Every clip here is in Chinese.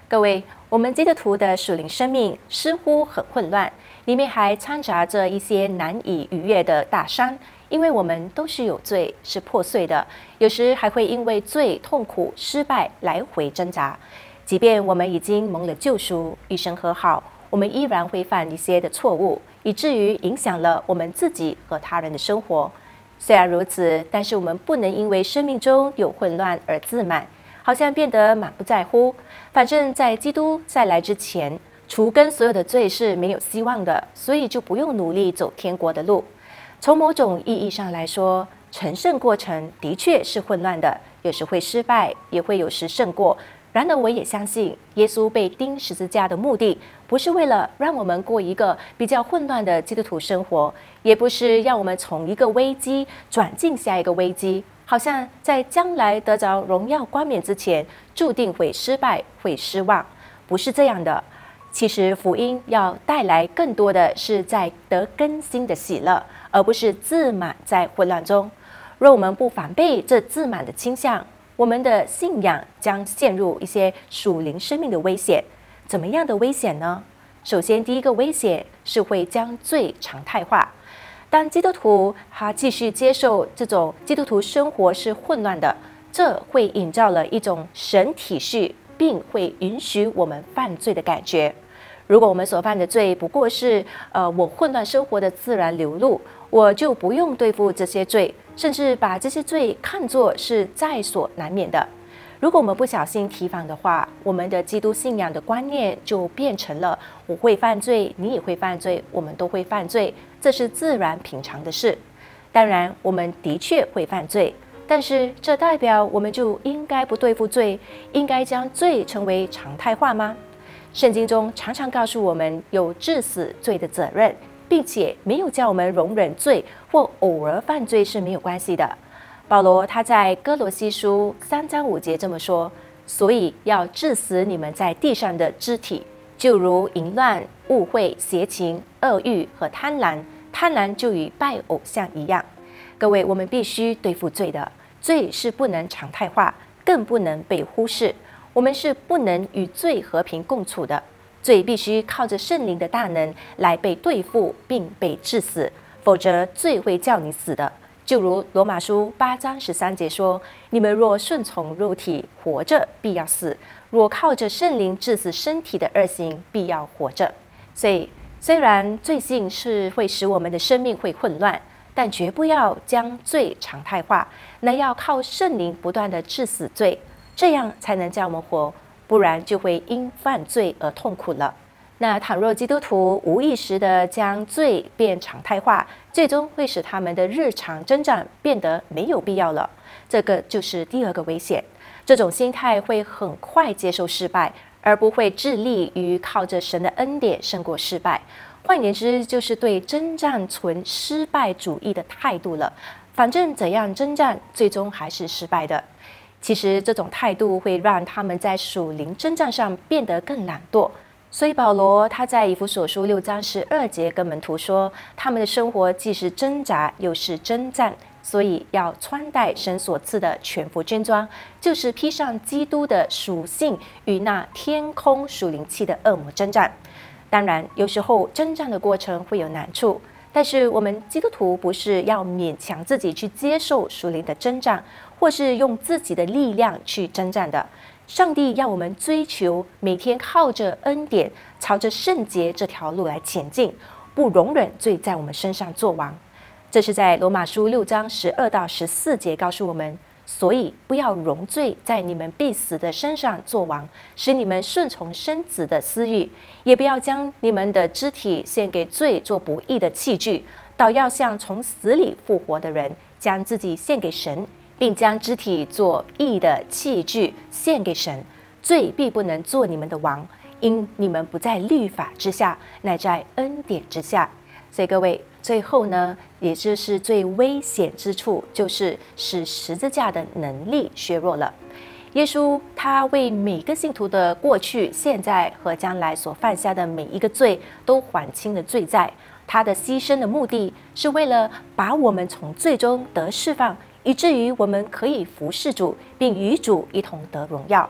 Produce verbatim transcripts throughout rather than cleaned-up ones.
各位，我们基督徒的属灵生命似乎很混乱，里面还掺杂着一些难以逾越的大山，因为我们都是有罪，是破碎的，有时还会因为罪、痛苦、失败来回挣扎。即便我们已经蒙了救赎，与神和好，我们依然会犯一些的错误，以至于影响了我们自己和他人的生活。虽然如此，但是我们不能因为生命中有混乱而自满，好像变得满不在乎。反正在基督再来之前，除根所有的罪是没有希望的，所以就不用努力走天国的路。从某种意义上来说，成圣过程的确是混乱的，有时会失败，也会有时胜过。然而我也相信，耶稣被钉十字架的目的，不是为了让我们过一个比较混乱的基督徒生活，也不是让我们从一个危机转进下一个危机，好像在将来得着荣耀冠冕之前，注定会失败、会失望。不是这样的。其实福音要带来更多的是在得更新的喜乐，而不是自满在混乱中。若我们不反背这自满的倾向，我们的信仰将陷入一些属灵生命的危险。怎么样的危险呢？首先，第一个危险是会将罪常态化。当基督徒他继续接受这种基督徒生活是混乱的，这会营造了一种神体恤并会允许我们犯罪的感觉。如果我们所犯的罪不过是呃我混乱生活的自然流露，我就不用对付这些罪，甚至把这些罪看作是在所难免的。如果我们不小心提防的话，我们的基督信仰的观念就变成了我会犯罪，你也会犯罪，我们都会犯罪，这是自然平常的事。当然我们的确会犯罪，但是这代表我们就应该不对付罪，应该将罪成为常态化吗？圣经中常常告诉我们有治死罪的责任，并且没有叫我们容忍罪或偶尔犯罪是没有关系的。保罗他在哥罗西书三章五节这么说：所以要治死你们在地上的肢体，就如淫乱、误会、邪情、恶欲和贪婪。贪婪就与拜偶像一样。各位，我们必须对付罪的，罪是不能常态化，更不能被忽视。我们是不能与罪和平共处的，罪必须靠着圣灵的大能来被对付并被治死，否则罪会叫你死的。就如罗马书八章十三节说：你们若顺从肉体活着，必要死；若靠着圣灵治死身体的恶行，必要活着。所以虽然罪性是会使我们的生命会混乱，但绝不要将罪常态化，那要靠圣灵不断的治死罪，这样才能叫我们活，不然就会因犯罪而痛苦了。那倘若基督徒无意识地将罪变常态化，最终会使他们的日常征战变得没有必要了。这个就是第二个危险。这种心态会很快接受失败，而不会致力于靠着神的恩典胜过失败。换言之，就是对征战存失败主义的态度了。反正怎样征战，最终还是失败的。其实这种态度会让他们在属灵征战上变得更懒惰。所以保罗他在以弗所书六章十二节跟门徒说，他们的生活既是挣扎又是征战，所以要穿戴神所赐的全副军装，就是披上基督的属性，与那天空属灵气的恶魔征战。当然有时候征战的过程会有难处，但是我们基督徒不是要勉强自己去接受属灵的征战，或是用自己的力量去征战的。上帝要我们追求每天靠着恩典，朝着圣洁这条路来前进，不容忍罪在我们身上作王。这是在罗马书六章十二到十四节告诉我们，所以不要容罪在你们必死的身上作王，使你们顺从生子的私欲，也不要将你们的肢体献给罪做不义的器具，倒要像从死里复活的人，将自己献给神，并将肢体做义的器具献给神。罪必不能做你们的王，因你们不在律法之下，乃在恩典之下。所以各位，最后呢，也就是最危险之处，就是使十字架的能力削弱了。耶稣他为每个信徒的过去、现在和将来所犯下的每一个罪都还清了罪债。他的牺牲的目的是为了把我们从罪中得释放，以至于我们可以服侍主，并与主一同得荣耀。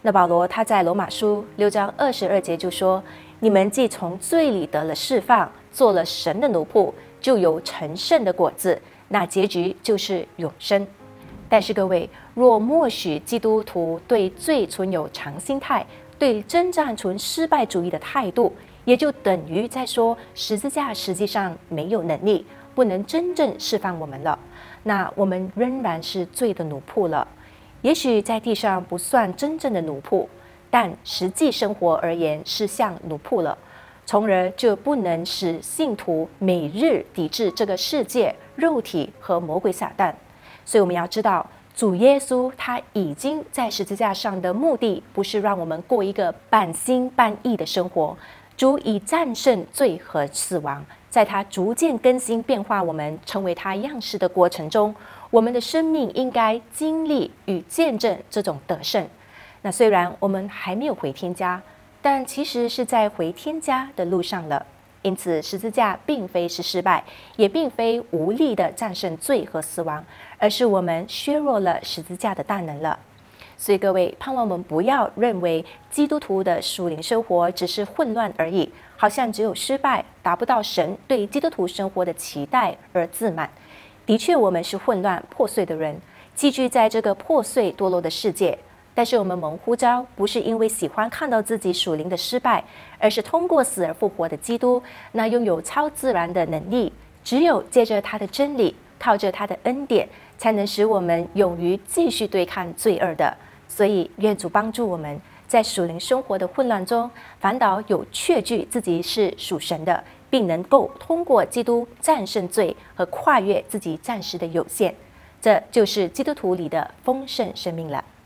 那保罗他在罗马书六章二十二节就说：“你们既从罪里得了释放，做了神的奴仆，就有成圣的果子，那结局就是永生。”但是各位，若默许基督徒对罪存有长心态，对征战存失败主义的态度，也就等于在说十字架实际上没有能力，不能真正释放我们了。那我们仍然是罪的奴仆了。也许在地上不算真正的奴仆，但实际生活而言是像奴仆了，从而就不能使信徒每日抵制这个世界、肉体和魔鬼撒旦。所以我们要知道，主耶稣他已经在十字架上的目的，不是让我们过一个半心半意的生活。主已战胜罪和死亡，在他逐渐更新变化我们成为他样式的过程中，我们的生命应该经历与见证这种得胜。那虽然我们还没有回天家，但其实是在回天家的路上了。因此，十字架并非是失败，也并非无力的战胜罪和死亡，而是我们削弱了十字架的大能了。所以各位，盼望我们不要认为基督徒的属灵生活只是混乱而已，好像只有失败，达不到神对基督徒生活的期待而自满。的确，我们是混乱破碎的人，寄居在这个破碎堕落的世界。但是我们蒙呼召，不是因为喜欢看到自己属灵的失败，而是通过死而复活的基督，那拥有超自然的能力。只有借着他的真理，靠着他的恩典，才能使我们勇于继续对抗罪恶的。所以，愿主帮助我们在属灵生活的混乱中，反倒有确据自己是属神的，并能够通过基督战胜罪和跨越自己暂时的有限。这就是基督徒里的丰盛生命了。